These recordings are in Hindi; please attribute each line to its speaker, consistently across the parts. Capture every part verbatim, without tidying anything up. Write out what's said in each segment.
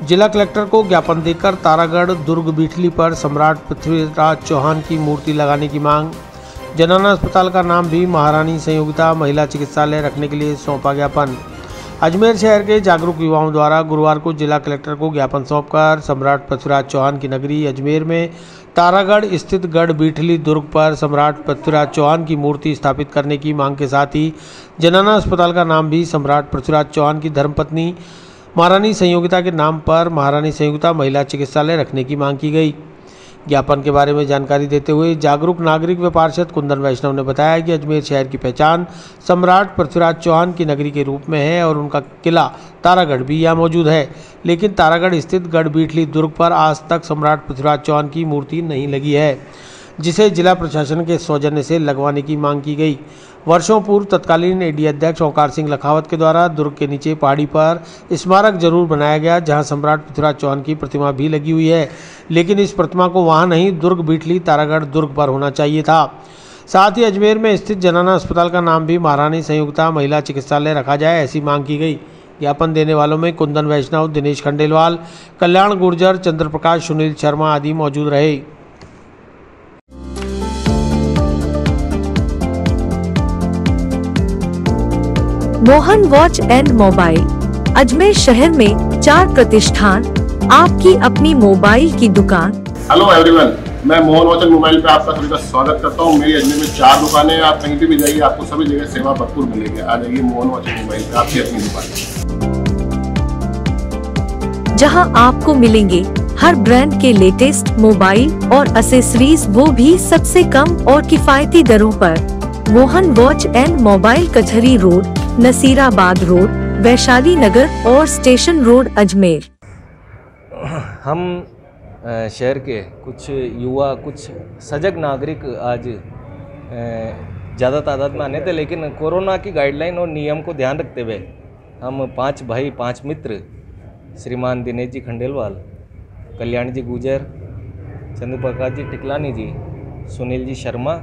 Speaker 1: जिला कलेक्टर को ज्ञापन देकर तारागढ़ दुर्ग बीठली पर सम्राट पृथ्वीराज चौहान की मूर्ति लगाने की मांग। जनाना अस्पताल का नाम भी महारानी संयोगिता महिला चिकित्सालय रखने के लिए सौंपा ज्ञापन। अजमेर शहर के जागरूक युवाओं द्वारा गुरुवार को जिला कलेक्टर को ज्ञापन सौंपकर सम्राट पृथ्वीराज चौहान की नगरी अजमेर में तारागढ़ स्थित गढ़ बीठली दुर्ग पर सम्राट पृथ्वीराज चौहान की मूर्ति स्थापित करने की मांग के साथ ही जनाना अस्पताल का नाम भी सम्राट पृथ्वीराज चौहान की धर्मपत्नी महारानी संयोगिता के नाम पर महारानी संयोगिता महिला चिकित्सालय रखने की मांग की गई। ज्ञापन के बारे में जानकारी देते हुए जागरूक नागरिक व पार्षद कुंदन वैष्णव ने बताया कि अजमेर शहर की पहचान सम्राट पृथ्वीराज चौहान की नगरी के रूप में है और उनका किला तारागढ़ भी यहाँ मौजूद है, लेकिन तारागढ़ स्थित गढ़ बीठली दुर्ग पर आज तक सम्राट पृथ्वीराज चौहान की मूर्ति नहीं लगी है, जिसे जिला प्रशासन के सौजन्य से लगवाने की मांग की गई। वर्षों पूर्व तत्कालीन एडी अध्यक्ष ओंकार सिंह लखावत के द्वारा दुर्ग के नीचे पहाड़ी पर स्मारक जरूर बनाया गया, जहां सम्राट पृथ्वीराज चौहान की प्रतिमा भी लगी हुई है, लेकिन इस प्रतिमा को वहां नहीं दुर्ग बीठली तारागढ़ दुर्ग पर होना चाहिए था। साथ ही अजमेर में स्थित जनाना अस्पताल का नाम भी महारानी संयोगिता महिला चिकित्सालय रखा जाए, ऐसी मांग की गई। ज्ञापन देने वालों में कुंदन वैष्णव, दिनेश खंडेलवाल, कल्याण गुर्जर, चंद्रप्रकाश, सुनील शर्मा आदि मौजूद रहे।
Speaker 2: Mohan watch and mobile Ajmer शहर में चार प्रतिष्ठान, आपकी अपनी मोबाइल की दुकान।
Speaker 3: हेलो एवरीवन, मैं मोहन वॉच एंड मोबाइल पे आपका सभी का स्वागत करता हूँ। मेरी अजमेर में चार दुकानें हैं, आप कहीं भी, भी जाइए आपको सभी जगह सेवा भरपूर मिलेगी। आ जाइए मोहन वॉच एंड मोबाइल पे, आपकी अपनी दुकान,
Speaker 2: जहां आपको मिलेंगे हर ब्रांड के लेटेस्ट मोबाइल और एक्सेसरीज, वो भी सबसे कम और किफायती दरों पर। Mohan watch and mobile Kachahari road, Nasirabad road, Vaishali Nagar और स्टेशन रोड अजमेर।
Speaker 4: हम शहर के कुछ युवा, कुछ सजग नागरिक आज ज़्यादा तादाद में आने थे, लेकिन कोरोना की गाइडलाइन और नियम को ध्यान रखते हुए हम पांच भाई पांच मित्र, श्रीमान दिनेश जी खंडेलवाल, कल्याण जी गुजर, चंद्रप्रकाश जी टिकलानी जी, सुनील जी शर्मा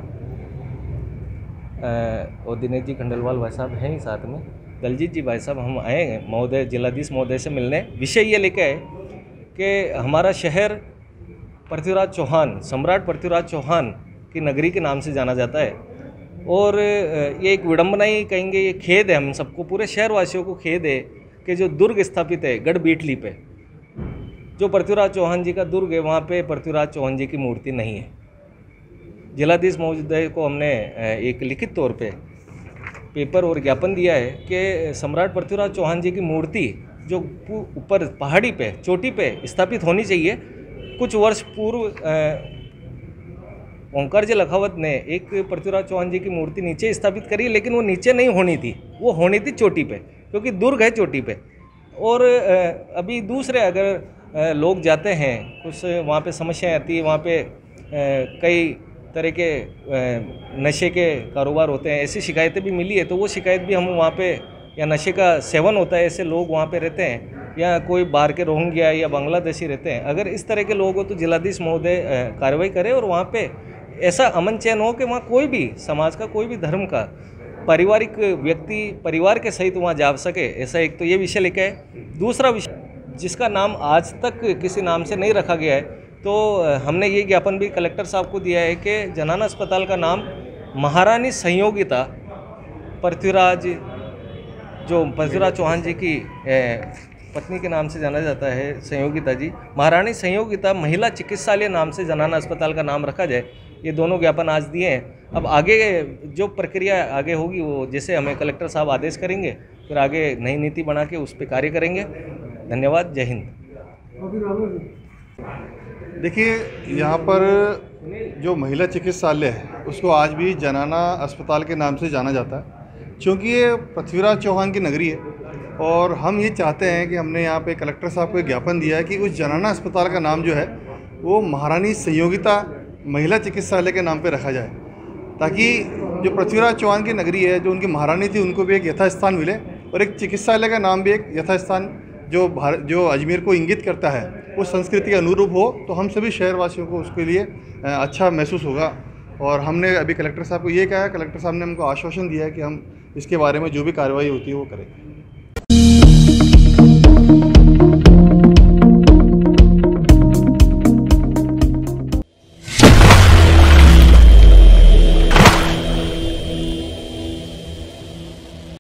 Speaker 4: और दिनेश जी खंडेलवाल भाई साहब हैं ही साथ में, दलजीत जी भाई साहब, हम आए हैं महोदय जिलाधीश महोदय से मिलने। विषय ये लेकर आए कि हमारा शहर पृथ्वीराज चौहान, सम्राट पृथ्वीराज चौहान की नगरी के नाम से जाना जाता है, और ये एक विडंबना ही कहेंगे, ये खेद है हम सबको, पूरे शहरवासियों को खेद है कि जो दुर्ग स्थापित है गढ़ बीठली पे, जो पृथ्वीराज चौहान जी का दुर्ग है, वहाँ पे पृथ्वीराज चौहान जी की मूर्ति नहीं है। जिलाधीश महोदय को हमने एक लिखित तौर पे पेपर और ज्ञापन दिया है कि सम्राट पृथ्वीराज चौहान जी की मूर्ति जो ऊपर पहाड़ी पे, चोटी पे स्थापित होनी चाहिए। कुछ वर्ष पूर्व ओंकार जी लखावत ने एक पृथ्वीराज चौहान जी की मूर्ति नीचे स्थापित करी, लेकिन वो नीचे नहीं होनी थी, वो होनी थी चोटी पे, क्योंकि दुर्ग है चोटी पे। और अभी दूसरे अगर लोग जाते हैं, कुछ वहाँ पे समस्याएं आती है, वहाँ पे कई तरह के नशे के कारोबार होते हैं, ऐसी शिकायतें भी मिली है, तो वो शिकायत भी हम वहाँ पे, या नशे का सेवन होता है, ऐसे लोग वहाँ पे रहते हैं, या कोई बाहर के रोहिंग्या या बांग्लादेशी रहते हैं, अगर इस तरह के लोग हो तो जिलाधीश महोदय कार्रवाई करे और वहाँ पे ऐसा अमन चैन हो कि वहाँ कोई भी समाज का, कोई भी धर्म का पारिवारिक व्यक्ति परिवार के सहित वहाँ जा सके। ऐसा एक तो ये विषय लेकर है। दूसरा विषय जिसका नाम आज तक किसी नाम से नहीं रखा गया है, तो हमने ये ज्ञापन भी कलेक्टर साहब को दिया है कि जनाना अस्पताल का नाम महारानी संयोगिता पृथ्वीराज, जो पृथ्वीराज चौहान जी की पत्नी के नाम से जाना जाता है, संयोगिता जी, महारानी संयोगिता महिला चिकित्सालय नाम से जनाना अस्पताल का नाम रखा जाए। ये दोनों ज्ञापन आज दिए हैं। अब आगे जो प्रक्रिया आगे होगी, वो जैसे हमें कलेक्टर साहब आदेश करेंगे, फिर आगे नई नीति बना के उस पर कार्य करेंगे। धन्यवाद, जय हिंद।
Speaker 5: देखिए, यहाँ पर जो महिला चिकित्सालय है उसको आज भी जनाना अस्पताल के नाम से जाना जाता है, क्योंकि ये पृथ्वीराज चौहान की नगरी है। और हम ये चाहते हैं कि हमने यहाँ पे कलेक्टर साहब को एक ज्ञापन दिया है कि उस जनाना अस्पताल का नाम जो है वो महारानी संयोगिता महिला चिकित्सालय के नाम पे रखा जाए, ताकि जो पृथ्वीराज चौहान की नगरी है, जो उनकी महारानी थी, उनको भी एक यथास्थान मिले, और एक चिकित्सालय का नाम भी एक यथास्थान जो भारत, जो अजमेर को इंगित करता है, वो संस्कृति के अनुरूप हो, तो हम सभी शहरवासियों को उसके लिए अच्छा महसूस होगा। और हमने अभी कलेक्टर साहब को ये कहा है, कलेक्टर साहब ने हमको आश्वासन दिया है कि हम इसके बारे में जो भी कार्रवाई होती है वो करेंगे।